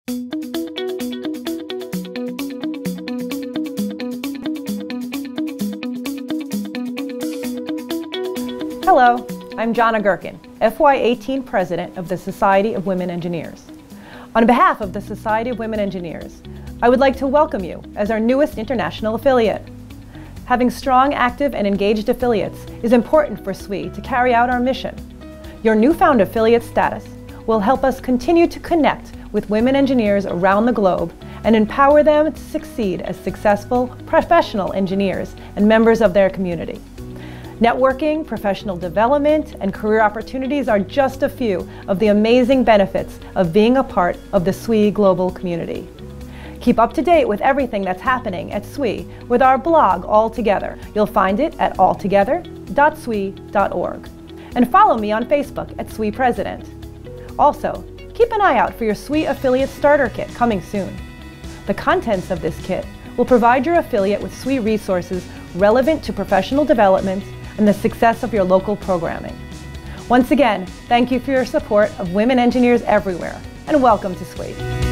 Hello, I'm Jonna Gerken, FY18 President of the Society of Women Engineers. On behalf of the Society of Women Engineers, I would like to welcome you as our newest international affiliate. Having strong, active, and engaged affiliates is important for SWE to carry out our mission. Your newfound affiliate status will help us continue to connect with women engineers around the globe and empower them to succeed as successful professional engineers and members of their community. Networking, professional development, and career opportunities are just a few of the amazing benefits of being a part of the SWE global community. Keep up to date with everything that's happening at SWE with our blog All Together. You'll find it at alltogether.swe.org. And follow me on Facebook at SWE President. Also, keep an eye out for your SWE Affiliate Starter Kit coming soon. The contents of this kit will provide your affiliate with SWE resources relevant to professional development and the success of your local programming. Once again, thank you for your support of women engineers everywhere, and welcome to SWE.